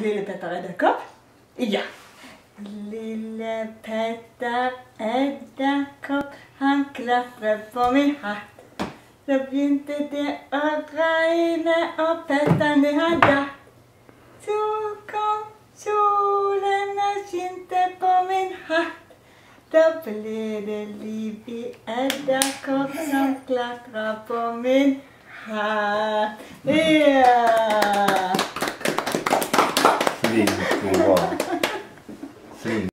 Lille Petter Edderkopp? Ja. Lille Petter Edderkopp, han klatret på min hatt. Så begynte det å regne, og Petter ned han datt. Så kom solen og skinte på min hatt. Da ble det liv i edderkopp som klatret på min hatt. Ja! Flink du var. Flink.